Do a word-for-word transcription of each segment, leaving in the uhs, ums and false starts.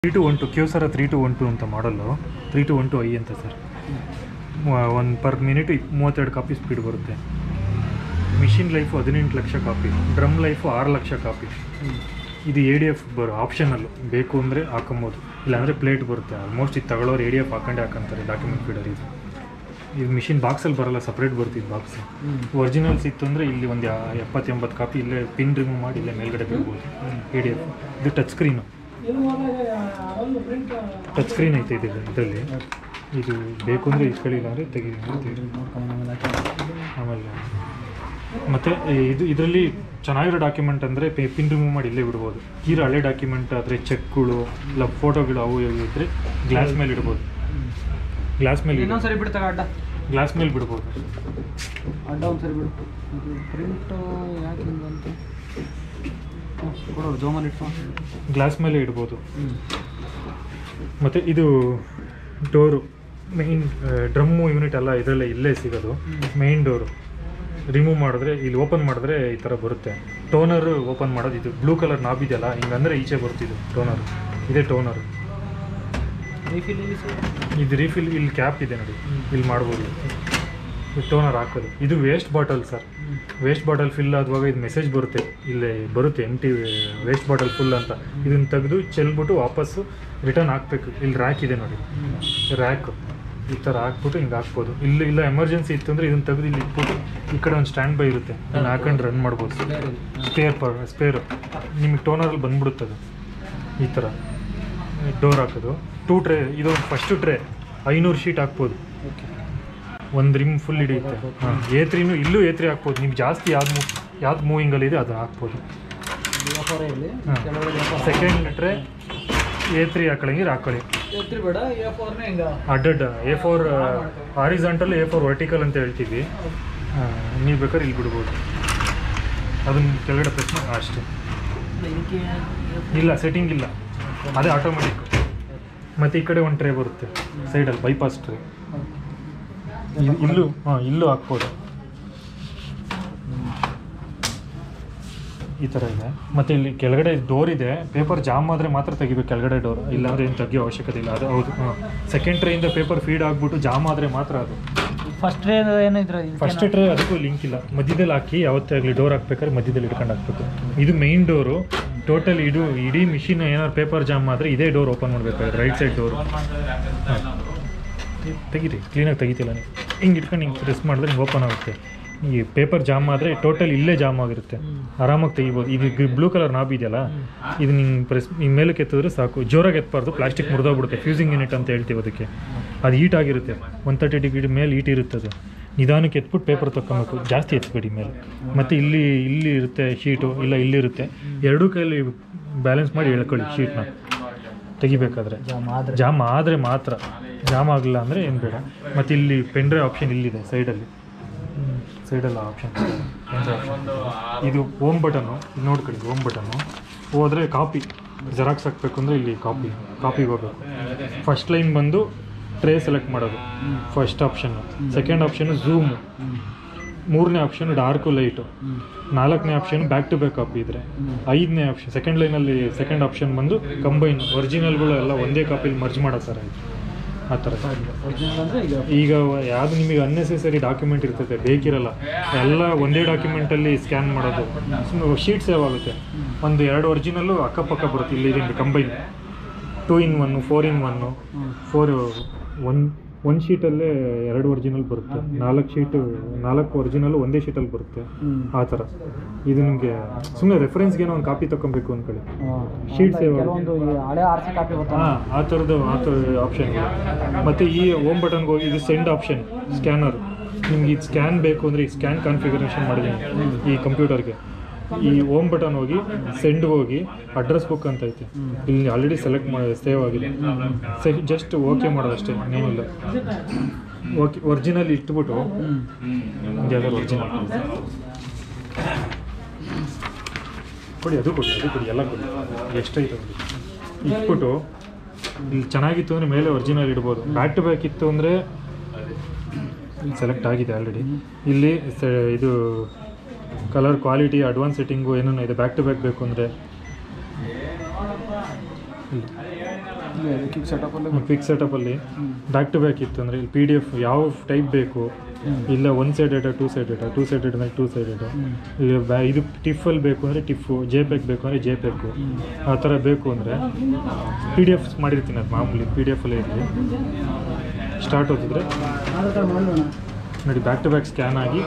Three two one two Kyocera three two one two ಅಂತ ಮಾಡಲು three two one two I ಅಂತ sir. ಒಂದು per minute ಮೂವತ್ತೆರಡು copy speed ಬರುತ್ತೆ. Machine life ಹದಿನೆಂಟು ಲಕ್ಷ ಕಾಪಿ, ಡ್ರಮ್ ಲೈಫು ಆರು ಲಕ್ಷ ಕಾಪಿ. ಇದು ಎ ಡಿ ಎಫ್ ಬರೋ ಆಪ್ಷನಲ್ಲು, ಬೇಕು ಅಂದರೆ ಹಾಕೊಬೋದು, ಇಲ್ಲಾಂದರೆ ಪ್ಲೇಟ್ ಬರುತ್ತೆ. ಆಲ್ಮೋಸ್ಟ್ ಇದು ತಗೊಳ್ಳೋರು ಎ ಡಿ ಎಫ್ ಹಾಕೊಂಡೇ ಹಾಕೊಂತಾರೆ ಡಾಕ್ಯುಮೆಂಟ್ ಫೀಡರ್. ಇದು ಇದು ಮಿಷಿನ್ ಬಾಕ್ಸಲ್ಲಿ ಬರೋಲ್ಲ, ಸಪ್ರೇಟ್ ಬರ್ತಿದ್ದು ಬಾಕ್ಸ್. ಒರಿಜಿನಲ್ಸ್ ಇತ್ತು ಅಂದರೆ ಇಲ್ಲಿ ಒಂದು ಎಪ್ಪತ್ತು ಎಂಬತ್ತು ಕಾಪಿ ಇಲ್ಲೇ ಪಿನ್ ರಿಮೂವ್ ಮಾಡಿ ಇಲ್ಲೇ ಮೇಲ್ಗಡೆ ಬಿಡ್ಬೋದು. ಎ ಡಿ ಎಫ್ ಇದು ಟಚ್ ಸ್ಕ್ರೀನು, ಟಚ್ ಸ್ಕ್ರೀನ್ ಐತೆ ಇದೆ ಇದರಲ್ಲಿ. ಇದು ಬೇಕು ಅಂದರೆ ಇಸ್ಕೊಳ್ಳಿಲ್ಲ ಅಂದರೆ ತೆಗಿ. ಆಮೇಲೆ ಮತ್ತು ಇದು ಇದರಲ್ಲಿ ಚೆನ್ನಾಗಿರೋ ಡಾಕ್ಯುಮೆಂಟ್ ಅಂದರೆ ಪಿನ್ ರಿಮೂವ್ ಮಾಡಿ ಇಲ್ಲೇ ಬಿಡ್ಬೋದು. ತೀರಾ ಹಳೆ ಡಾಕ್ಯುಮೆಂಟ್ ಆದರೆ ಚೆಕ್ಗಳು ಇಲ್ಲ ಫೋಟೋಗಳು ಅವು ಇದ್ದರೆ ಗ್ಲಾಸ್ ಮೇಲೆ ಇಡ್ಬೋದು. ಗ್ಲಾಸ್ ಮೇಲೆ ಇನ್ನೊಂದ್ಸರಿ ಬಿಡ್ತಾಗ ಅಡ್ಡ ಗ್ಲಾಸ್ ಮೇಲೆ ಬಿಡ್ಬೋದು. ಅಡ್ಡ ಒಂದ್ಸರಿ ಬಿಡು. ಪ್ರಿಂಟು ಯಾಕೆ ಅಂತ ಕೊಡೋರು ಜೋಮಲ್ಲಿ ಇಟ್ಕೊಂಡು ಗ್ಲಾಸ್ ಮೇಲೆ ಇಡ್ಬೋದು. ಮತ್ತು ಇದು ಡೋರು ಮೇಯ್ನ್ ಡ್ರಮ್ಮು ಯೂನಿಟ್ ಎಲ್ಲ ಇದರಲ್ಲೇ ಇಲ್ಲೇ ಸಿಗೋದು. ಮೇಯ್ನ್ ಡೋರು ರಿಮೂವ್ ಮಾಡಿದ್ರೆ ಇಲ್ಲಿ ಓಪನ್ ಮಾಡಿದ್ರೆ ಈ ಥರ ಬರುತ್ತೆ. ಟೋನರು ಓಪನ್ ಮಾಡೋದು ಇದು ಬ್ಲೂ ಕಲರ್ ನಾಬ್ ಇದೆಯಲ್ಲ, ಹಿಂಗಂದರೆ ಈಚೆ ಬರ್ತಿದ್ದು ಟೋನರು. ಇದೇ ಟೋನರು. ಇದು ರೀಫಿಲ್ ಇಲ್ಲಿ ಕ್ಯಾಪ್ ಇದೆ ನೋಡಿ, ಇಲ್ಲಿ ಮಾಡ್ಬೋದು. ಇದು ಟೋನರ್ ಹಾಕೋದು. ಇದು waste bottle sir. Waste bottle fill ಆಗುವಾಗ ಇದು ಮೆಸೇಜ್ ಬರುತ್ತೆ, ಇಲ್ಲೇ ಬರುತ್ತೆ empty waste bottle full ಅಂತ. ಇದನ್ನು ತೆಗೆದು ಚೆಲ್ಬಿಟ್ಟು ವಾಪಸ್ಸು ರಿಟರ್ನ್ ಹಾಕ್ಬೇಕು. ಇಲ್ಲಿ ರ್ಯಾಕ್ ಇದೆ ನೋಡಿ, ರ್ಯಾಕು ಈ ಥರ ಹಾಕ್ಬಿಟ್ಟು ಹಿಂಗೆ ಹಾಕ್ಬೋದು. ಇಲ್ಲಿ ಇಲ್ಲ ಎಮರ್ಜೆನ್ಸಿ ಇತ್ತು ಅಂದರೆ ಇದನ್ನು ತೆಗೆದು ಇಲ್ಲಿ ಇಟ್ಬಿಟ್ಟು ಈ ಕಡೆ ಒಂದು ಸ್ಟ್ಯಾಂಡ್ ಬೈ ಇರುತ್ತೆ, ಇದನ್ನು ಹಾಕೊಂಡು ರನ್ ಮಾಡ್ಬೋದು. ಸ್ಪೇರ್ ಪರ್ ಸ್ಪೇರು ನಿಮಗೆ ಟೋನರಲ್ಲಿ ಬಂದ್ಬಿಡುತ್ತದೆ. ಈ ಥರ ಡೋರ್ ಹಾಕೋದು. ಟೂ ಟ್ರೇ, ಇದು ಫಸ್ಟು ಟ್ರೇ ಐನೂರು ಶೀಟ್ ಹಾಕ್ಬೋದು. ಒಂದು ರಿಮ್ ಫುಲ್ ಹಿಡಿಯುತ್ತೆ. ಹಾಂ, ಎ ತ್ರೀನು ಇಲ್ಲೂ ಎ ತ್ರೀ ಹಾಕ್ಬೋದು. ನಿಮ್ಗೆ ಜಾಸ್ತಿ ಯಾವ್ದು ಮೂವ್ ಯಾವ್ದು ಮೂವಿಂಗಲ್ಲಿದೆ ಅದು ಹಾಕ್ಬೋದು. ಹಾಂ, ಸೆಕೆಂಡ್ ಟ್ರೇ ಎ ತ್ರೀ ಹಾಕೊಳ್ಳಂಗಿರ ಹಾಕೊಳ್ಳಿ. ಅಡ್ಡಡ್ಡ A four horizontal, A four vertical ಅಂತ ಹೇಳ್ತೀವಿ. ನೀವು ಬೇಕಾದ್ರೆ ಇಲ್ಲಿ ಬಿಡ್ಬೋದು. ಅದನ್ನು ಕೆಳಗಡೆ ಪ್ರೆಸ್ ಮಾಡಿ ಅಷ್ಟೇ. ಇಲ್ಲ ಸೆಟ್ಟಿಂಗ್ ಇಲ್ಲ, ಅದೇ ಆಟೋಮೆಟಿಕ್. ಮತ್ತು ಈ ಕಡೆ ಒಂದು ಟ್ರೇ ಬರುತ್ತೆ ಸೈಡಲ್ಲಿ, ಬೈಪಾಸ್ ಟ್ರೇ. ಇಲ್ಲೂ ಹಾಂ ಇಲ್ಲೂ ಹಾಕ್ಬೋದು. ಈ ಥರ ಇದೆ. ಮತ್ತು ಇಲ್ಲಿ ಕೆಳಗಡೆ ಡೋರ್ ಇದೆ. ಪೇಪರ್ ಜಾಮ್ ಆದರೆ ಮಾತ್ರ ತೆಗಿಬೇಕು ಕೆಳಗಡೆ ಡೋರ್, ಇಲ್ಲಾಂದರೆ ಏನು ತೆಗಿಯೋ ಅವಶ್ಯಕತೆ ಇಲ್ಲ. ಅದು ಹೌದು. ಹಾಂ, ಸೆಕೆಂಡ್ ಟ್ರೇಯಿಂದ ಪೇಪರ್ ಫೀಡ್ ಆಗಿಬಿಟ್ಟು ಜಾಮ್ ಆದರೆ ಮಾತ್ರ ಅದು. ಫಸ್ಟ್ ಟ್ರೇ ಏನಿದ್ರೆ ಫಸ್ಟ್ ಟ್ರೇ ಅದಕ್ಕೂ ಲಿಂಕ್ ಇಲ್ಲ. ಮಧ್ಯದಲ್ಲಿ ಹಾಕಿ ಯಾವತ್ತೇ ಆಗಲಿ ಡೋರ್ ಹಾಕ್ಬೇಕಾದ್ರೆ ಮಧ್ಯದಲ್ಲಿ ಇಟ್ಕೊಂಡು ಹಾಕ್ಬೇಕು. ಇದು ಮೇಯ್ನ್ ಡೋರು. ಟೋಟಲ್ ಇದು ಇಡೀ ಮಿಷಿನ್ ಏನಾದ್ರು ಪೇಪರ್ ಜಾಮ್ ಆದರೆ ಇದೇ ಡೋರ್ ಓಪನ್ ಮಾಡಬೇಕಾದ್ರೆ, ರೈಟ್ ಸೈಡ್ ಡೋರು. ಹಾಂ, ತೆಗೀರಿ, ಕ್ಲೀನಾಗಿ ತೆಗಿತಿಲ್ಲ ನೀವು. ಹಿಂಗೆ ಇಟ್ಕೊಂಡು ಹಿಂಗೆ ಪ್ರೆಸ್ ಮಾಡಿದ್ರೆ ಹಿಂಗೆ ಓಪನ್ ಆಗುತ್ತೆ. ಈ ಪೇಪರ್ ಜಾಮ್ ಆದರೆ ಟೋಟಲ್ ಇಲ್ಲೇ ಜಾಮ್ ಆಗಿರುತ್ತೆ, ಆರಾಮಾಗಿ ತೆಗಿಬೋದು. ಇದು ಬ್ಲೂ ಕಲರ್ ನಾಬ್ ಇದೆಯಲ್ಲ, ಇದು ನಿಂಗೆ ಪ್ರೆಸ್ ನಿಮ್ಮ ಮೇಲಕ್ಕೆ ಎತ್ತಿದ್ರೆ ಸಾಕು. ಜೋರಾಗಿ ಎತ್ತಬಾರ್ದು, ಪ್ಲಾಸ್ಟಿಕ್ ಮುರಿದೋಗ್ಬಿಡುತ್ತೆ. ಫ್ಯೂಸಿಂಗ್ ಯೂನಿಟ್ ಅಂತ ಹೇಳ್ತೀವಿ ಅದಕ್ಕೆ. ಅದು ಹೀಟ್ ಆಗಿರುತ್ತೆ, ಒನ್ ತರ್ಟಿ ಡಿಗ್ರಿ ಮೇಲೆ ಹೀಟ್ ಇರುತ್ತೆ. ಅದು ನಿಧಾನಕ್ಕೆ ಎತ್ಬಿಟ್ಟು ಪೇಪರ್ ತೊಗೊಬೇಕು, ಜಾಸ್ತಿ ಎತ್ಬೇಡಿ ಮೇಲೆ. ಮತ್ತು ಇಲ್ಲಿ ಇಲ್ಲಿ ಇರುತ್ತೆ ಶೀಟು, ಇಲ್ಲ ಇಲ್ಲಿರುತ್ತೆ. ಎರಡೂ ಕೈಯಲ್ಲಿ ಬ್ಯಾಲೆನ್ಸ್ ಮಾಡಿ ಎಳ್ಕೊಳ್ಳಿ ಶೀಟ್ನ ತೆಗಿಬೇಕಾದ್ರೆ. ಜಾಮ್ ಆದರೆ ಮಾತ್ರ, ಜಾಮ್ ಆಗಲಿಲ್ಲ ಅಂದರೆ ಏನು ಬೇಡ. ಮತ್ತು ಇಲ್ಲಿ ಪೆನ್ ಡ್ರೈವ್ ಆಪ್ಷನ್ ಇಲ್ಲಿದೆ ಸೈಡಲ್ಲಿ, ಸೈಡಲ್ಲ ಆಪ್ಷನ್ ಪೆನ್ ಡ್ರೈವ್ ಆಪ್ಷನ್. ಇದು ಹೋಮ್ ಬಟನ್ನು ನೋಡ್ಕೊಳ್ಳಿ. ಹೋಮ್ ಬಟನ್ನು ಹೋದರೆ ಕಾಪಿ ಜೆರಾಕ್ಸ್ ಹಾಕಬೇಕು ಅಂದರೆ ಇಲ್ಲಿ ಕಾಪಿ ಕಾಪಿಗೆ ಹೋಗಬೇಕು. ಫಸ್ಟ್ ಲೈನ್ ಬಂದು ಟ್ರೇ ಸೆಲೆಕ್ಟ್ ಮಾಡೋದು ಫಸ್ಟ್ ಆಪ್ಷನ್ನು. ಸೆಕೆಂಡ್ ಆಪ್ಷನ್ನು ಝೂಮು. ಮೂರನೇ ಆಪ್ಷನ್ ಡಾರ್ಕು ಲೈಟು. ನಾಲ್ಕನೇ option back to back copy ಇದ್ದರೆ. ಐದನೇ ಆಪ್ಷನ್ ಸೆಕೆಂಡ್ ಲೈನಲ್ಲಿ ಸೆಕೆಂಡ್ ಆಪ್ಷನ್ ಬಂದು ಕಂಬೈನ್, ಒರಿಜಿನಲ್ಗಳು ಎಲ್ಲ ಒಂದೇ ಕಾಪಿಲಿ ಮರ್ಜ್ ಮಾಡೋ ಥರ ಇದೆ. ಆ ಥರ ಈಗ ಯಾವುದು ನಿಮಗೆ ಅನ್ನೆಸೆಸರಿ ಡಾಕ್ಯುಮೆಂಟ್ ಇರ್ತದೆ, ಬೇಕಿರಲ್ಲ, ಎಲ್ಲ ಒಂದೇ ಡಾಕ್ಯುಮೆಂಟಲ್ಲಿ ಸ್ಕ್ಯಾನ್ ಮಾಡೋದು ಸುಮ್ಮನೆ ಶೀಟ್ ಸೇವ್ ಆಗುತ್ತೆ. ಒಂದು ಎರಡು ಒರಿಜಿನಲ್ಲು ಅಕ್ಕಪಕ್ಕ ಬರುತ್ತೆ. ಇಲ್ಲಿ ಇದೆ ಕಂಬೈನ್, ಟೂ ಇನ್ ಒನ್ನು, ಫೋರ್ ಇನ್ ಒನ್ನು, ಫೋರ್ ಒನ್ ಒಂದು ಶೀಟಲ್ಲೇ ಎರಡು ಒರಿಜಿನಲ್ ಬರುತ್ತೆ. ನಾಲ್ಕು ಶೀಟು ನಾಲ್ಕು ಒರಿಜಿನಲ್ಲು ಒಂದೇ ಶೀಟಲ್ಲಿ ಬರುತ್ತೆ. ಆ ಥರ ಇದು ನಿಮಗೆ ಸುಮ್ಮನೆ ರೆಫರೆನ್ಸ್ಗೆ ಏನೋ ಒಂದು ಕಾಪಿ ತೊಗೊಬೇಕು ಅಂದ್ಕೊಳ್ಳಿ, ಶೀಟ್ ಸೇವ್ ಆಗುತ್ತೆ. ಹಾಂ, ಆ ಥರದ್ದು ಆ ಥರ ಆಪ್ಷನ್. ಮತ್ತು ಈ ಹೋಮ್ ಬಟನ್ಗೆ ಹೋಗಿ ಇದು ಸೆಂಡ್ ಆಪ್ಷನ್, ಸ್ಕ್ಯಾನರ್. ನಿಮ್ಗೆ ಇದು ಸ್ಕ್ಯಾನ್ ಬೇಕು ಅಂದರೆ ಈ ಸ್ಕ್ಯಾನ್ ಕಾನ್ಫಿಗರೇಷನ್ ಮಾಡಿದ್ದೀನಿ ಈ ಕಂಪ್ಯೂಟರ್ಗೆ. ಈ ಹೋಮ್ ಬಟನ್ ಹೋಗಿ ಸೆಂಡ್ ಹೋಗಿ ಅಡ್ರೆಸ್ ಬುಕ್ ಅಂತ ಐತೆ, ಇಲ್ಲಿ ಆಲ್ರೆಡಿ ಸೆಲೆಕ್ಟ್ ಮಾಡಿ ಸೇವ್ ಆಗಿದೆ. ಸೆ ಜಸ್ಟ್ ಓಕೆ ಮಾಡೋದಷ್ಟೇ, ಏನಿಲ್ಲ. ಓಕೆ, ಒರಿಜಿನಲ್ ಇಟ್ಬಿಟ್ಟು ಯಾವ್ದಾದ್ರು ಒರಿಜಿನಲ್ ಕೊಡಿ, ಅದು ಕೊಡಿ, ಅದು ಕೊಡಿ, ಎಲ್ಲ ಕೊಡಿ, ಎಷ್ಟೈತೆ ಇಟ್ಬಿಟ್ಟು. ಇಲ್ಲಿ ಚೆನ್ನಾಗಿತ್ತು ಅಂದರೆ ಮೇಲೆ ಒರಿಜಿನಲ್ ಇಡ್ಬೋದು. ಬ್ಯಾಕ್ ಟು ಬ್ಯಾಕ್ ಇತ್ತು ಅಂದರೆ ಇಲ್ಲಿ ಸೆಲೆಕ್ಟ್ ಆಗಿದೆ ಆಲ್ರೆಡಿ. ಇಲ್ಲಿ ಇದು ಕಲರ್ ಕ್ವಾಲಿಟಿ ಅಡ್ವಾನ್ಸ್ ಸೆಟ್ಟಿಂಗು ಏನೇನೋ ಇದೆ. ಬ್ಯಾಕ್ ಟು ಬ್ಯಾಕ್ ಬೇಕು ಅಂದರೆ ಕ್ವಿಕ್ ಸೆಟಪಲ್ಲಿ ಕ್ವಿಕ್ ಸೆಟಪಲ್ಲಿ ಬ್ಯಾಕ್ ಟು ಬ್ಯಾಕ್ ಇತ್ತು ಅಂದರೆ ಇಲ್ಲಿ ಪಿ ಡಿ ಎಫ್ ಯಾವ ಟೈಪ್ ಬೇಕು, ಇಲ್ಲ one sided two sided two sided ಅಂದರೆ ಟೂ ಸೈಡೆಡು, ಇಲ್ಲ ಬ್ಯಾ ಇದು ಟಿಫಲ್ಲಿ ಬೇಕು ಅಂದರೆ ಟಿಫು, ಜೆ ಪೆಕ್ ಬೇಕು ಅಂದರೆ ಜೆ ಪೆಕ್ಕು, ಆ ಥರ ಬೇಕು ಅಂದರೆ ಪಿ ಡಿ ಎಫ್ ಮಾಡಿರ್ತೀನಿ. ಅದು ಮಾಮೂಲಿ ಪಿ ಡಿ ಎಫಲ್ಲೇ ಇರಲಿ. ಸ್ಟಾರ್ಟ್ ಹೋಗಿದ್ರೆ ನೋಡಿ ಬ್ಯಾಕ್ ಟು ಬ್ಯಾಕ್ ಸ್ಕ್ಯಾನ್ ಆಗಿ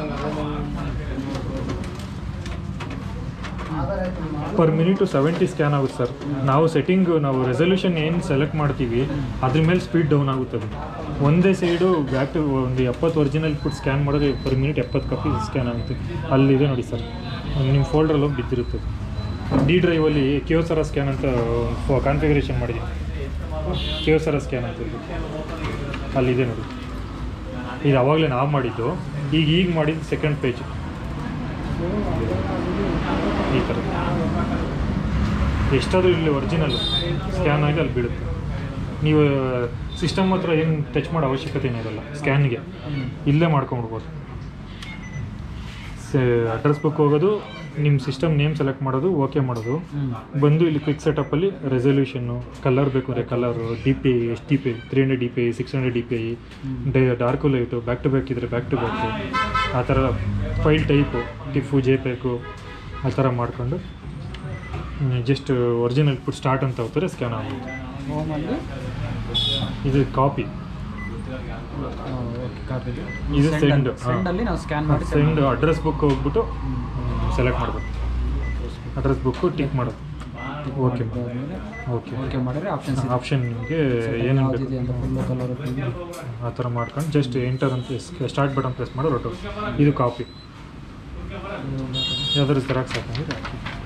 ಪರ್ ಮಿನಿಟು ಸೆವೆಂಟಿ ಸ್ಕ್ಯಾನ್ ಆಗುತ್ತೆ ಸರ್. ನಾವು ಸೆಟ್ಟಿಂಗ್ ನಾವು ರೆಸಲ್ಯೂಷನ್ ಏನು ಸೆಲೆಕ್ಟ್ ಮಾಡ್ತೀವಿ ಅದ್ರ ಮೇಲೆ ಸ್ಪೀಡ್ ಡೌನ್ ಆಗುತ್ತದೆ. ಒಂದೇ ಸೈಡು ಬ್ಯಾಕ್ ಟು ಒಂದು ಎಪ್ಪತ್ತು ಒರಿಜಿನಲ್ ಫುಡ್ ಸ್ಕ್ಯಾನ್ ಮಾಡಿದ್ರೆ ಪರ್ ಮಿನಿಟ್ ಎಪ್ಪತ್ತು ಕಾಪಿ ಸ್ಕ್ಯಾನ್ ಆಗುತ್ತೆ. ಅಲ್ಲಿದೆ ನೋಡಿ ಸರ್, ನಿಮ್ಮ ಫೋಲ್ಡ್ರಲ್ಲಿ ಹೋಗಿ ಬಿದ್ದಿರುತ್ತದೆ. ಡಿ ಡ್ರೈವಲ್ಲಿ ಕಿಯೋಸೆರಾ ಸ್ಕ್ಯಾನ್ ಅಂತ ಕಾನ್ಫಿಗರೇಷನ್ ಮಾಡಿದ್ದೀನಿ. ಕಿಯೋಸೆರಾ ಸ್ಕ್ಯಾನ್ ಅಂತ ಅಲ್ಲಿದೆ ನೋಡಿ. ಇದು ಅವಾಗಲೇ ನಾವು ಮಾಡಿದ್ದು, ಈಗ ಈಗ ಮಾಡಿದ್ದು ಸೆಕೆಂಡ್ ಪೇಜ್ ಈ ಥರ. ಎಷ್ಟಾದರೂ ಇಲ್ಲಿ ಒರಿಜಿನಲ್ ಸ್ಕ್ಯಾನ್ ಆಗಿ ಅಲ್ಲಿ ಬೀಳುತ್ತೆ. ನೀವು ಸಿಸ್ಟಮ್ ಹತ್ರ ಏನು ಟಚ್ ಮಾಡೋ ಅವಶ್ಯಕತೆ ಏನಿರಲ್ಲ. ಸ್ಕ್ಯಾನ್ಗೆ ಇಲ್ಲೇ ಮಾಡ್ಕೊಂಡ್ಬಿಡ್ಬೋದು. ಅಡ್ರೆಸ್ ಬುಕ್ ಹೋಗೋದು, ನಿಮ್ಮ ಸಿಸ್ಟಮ್ ನೇಮ್ ಸೆಲೆಕ್ಟ್ ಮಾಡೋದು, ಓಕೆ ಮಾಡೋದು, ಬಂದು ಇಲ್ಲಿ ಕ್ವಿಕ್ ಸೆಟಪ್ಪಲ್ಲಿ ರೆಸಲ್ಯೂಷನ್ನು, ಕಲರ್ ಬೇಕು ಅಂದರೆ colour, D P I, S D P I, three hundred D P I, six hundred D P I, ಡೈ dark light, back to back ಇದ್ದರೆ ಬ್ಯಾಕ್ ಟು ಬ್ಯಾಕು, ಆ ಥರ file type, tiff, JPEG ಆ ಥರ ಮಾಡ್ಕೊಂಡು just original ಪುಟ್ start ಅಂತ ಹೋಗ್ತಾರೆ, scan ಆಗುತ್ತೆ. ಇದು ಕಾಪಿ, ಇದು ಸೆಂಡ್. ಸೆಂಡ್ ಅಡ್ರೆಸ್ ಬುಕ್ ಹೋಗ್ಬಿಟ್ಟು ಸೆಲೆಕ್ಟ್ ಮಾಡಬೇಕು. ಅಡ್ರೆಸ್ ಬುಕ್ಕು ಟಿಕ್ ಮಾಡೋದು. ಓಕೆ ಓಕೆ ಓಕೆ ಮಾಡಿದ್ರೆ ಆಪ್ಷನ್ಸ್ ಆಪ್ಷನ್ ನಿಮಗೆ ಏನೇನು ಬೇಕು ಆ ಥರ ಮಾಡ್ಕೊಂಡು ಜಸ್ಟ್ ಎಂಟರ್ ಅಂತ ಸ್ಟಾರ್ಟ್ ಬಟನ್ ಪ್ರೆಸ್ ಮಾಡೋ ರೊಟ್ಟು. ಇದು ಕಾಪಿ, ಯಾವ್ದಾದ್ರು ಜೆರಾಕ್ಸ್ ಹಾಕೊಂಡಿದ್ರೆ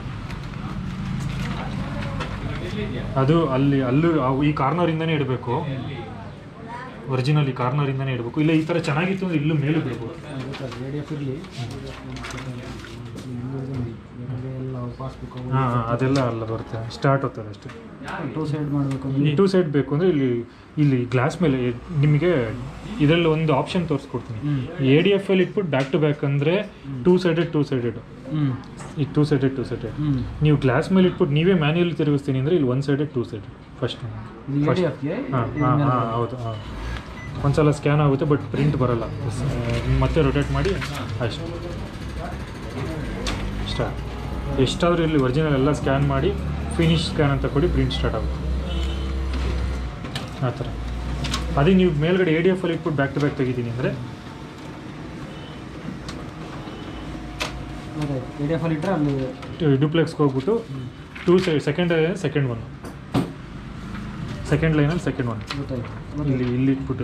ಅದು ಅಲ್ಲಿ ಅಲ್ಲೂ ಈ ಕಾರ್ನರಿಂದನೇ ಇಡಬೇಕು. ಒರಿಜಿನಲ್ ಈ ಕಾರ್ನರಿಂದನೇ ಇಡಬೇಕು. ಇಲ್ಲ ಈ ಥರ ಚೆನ್ನಾಗಿತ್ತು ಅಂದರೆ ಇಲ್ಲೂ ಮೇಲೂ ಬಿಡ್ಬೋದು. ಹಾಂ ಹಾಂ ಅದೆಲ್ಲ ಅಲ್ಲ ಬರುತ್ತೆ. ಸ್ಟಾರ್ಟ್ ಹೋಗ್ತದೆ ಅಷ್ಟೇ. ಟೂ ಸೈಡ್ ಮಾಡಬೇಕು. ಟೂ ಸೈಡ್ ಬೇಕು ಅಂದರೆ ಇಲ್ಲಿ ಇಲ್ಲಿ ಗ್ಲಾಸ್ ಮೇಲೆ ನಿಮಗೆ ಇದರಲ್ಲಿ ಒಂದು ಆಪ್ಷನ್ ತೋರಿಸ್ಕೊಡ್ತೀನಿ. ಎ ಡಿ ಎಫ್ ಅಲ್ಲಿ ಇಟ್ಬಿಟ್ಟು ಬ್ಯಾಕ್ ಟು ಬ್ಯಾಕ್ ಅಂದರೆ ಟೂ ಸೈಡೆಡ್ ಟೂ ಸೈಡೆಡ್ ಈಗ ಟೂ ಸೈಡೆಡ್ ಟೂ ಸೈಡೆಡ್ ನೀವು ಗ್ಲಾಸ್ ಮೇಲೆ ಇಟ್ಬಿಟ್ಟು ನೀವೇ ಮ್ಯಾನ್ಯಲ್ ತಿರುಗಿಸ್ತೀನಿ ಅಂದರೆ ಇಲ್ಲಿ one sided two sided first first ಹಾಂ ಹಾಂ ಹಾಂ ಹೌದು ಹಾಂ ಒಂದ್ಸಲ ಸ್ಕ್ಯಾನ್ ಆಗುತ್ತೆ ಬಟ್ ಪ್ರಿಂಟ್ ಬರೋಲ್ಲ. ಮತ್ತೆ ರೊಟೇಟ್ ಮಾಡಿ ಅಷ್ಟು ಸ್ಟಾರ್ಟ್. ಎಷ್ಟಾದರೂ ಇಲ್ಲಿ ಒರಿಜಿನಲ್ ಎಲ್ಲ ಸ್ಕ್ಯಾನ್ ಮಾಡಿ ಫಿನಿಶ್ ಸ್ಕ್ಯಾನ್ ಅಂತ ಕೊಡಿ, ಪ್ರಿಂಟ್ ಸ್ಟಾರ್ಟ್ ಆಗುತ್ತೆ ಆ ಥರ. ಅದೇ ನೀವು ಮೇಲ್ಗಡೆ ಎ ಡಿ ಎಫ್ ಅಲ್ಲಿ ಇಟ್ಬಿಟ್ಟು ಬ್ಯಾಕ್ ಟು ಬ್ಯಾಕ್ ತೆಗಿತೀನಿ ಅಂದರೆ ಎ ಡಿ ಎಫ್ ಅಲ್ಲಿ ಇಟ್ಟರೆ ಅಲ್ಲಿ ಡ್ಯೂಪ್ಲೆಕ್ಸ್ಗೆ ಹೋಗ್ಬಿಟ್ಟು two side second second one second ಲೈನಲ್ಲಿ ಸೆಕೆಂಡ್ ಒನ್ ಇಲ್ಲಿ ಇಲ್ಲಿ ಇಟ್ಬಿಟ್ಟು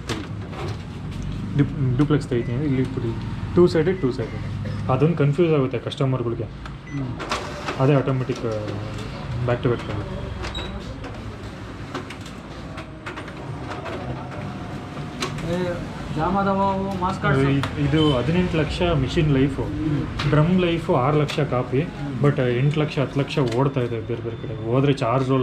ಡ್ಯೂ ಡ್ಯೂಪ್ಲೆಕ್ಸ್ ತೆಗಿತೀನಿ ಇಲ್ಲಿ ಇಟ್ಬಿಟ್ಟು ಟೂ ಸೈಡೆಡ್ ಟೂ ಸೈಡೆಡ್. ಅದೊಂದು ಕನ್ಫ್ಯೂಸ್ ಆಗುತ್ತೆ ಕಸ್ಟಮರ್ಗಳಿಗೆ. ಅದೇ ಆಟೋಮೆಟಿಕ್ ಬ್ಯಾಕ್ ಟು ಬ್ಯಾಕ್ ಆಗುತ್ತೆ. ಇದು ಹದಿನೆಂಟು lakh machine life, drum life ಆರು ಲಕ್ಷ ಕಾಪಿ, ಬಟ್ ಎಂಟು ಲಕ್ಷ ಹತ್ತು ಲಕ್ಷ ಓಡ್ತಾ ಇದೆ ಬೇರೆ ಬೇರೆ ಕಡೆ ಹೋದರೆ ಚಾರ್ಜ್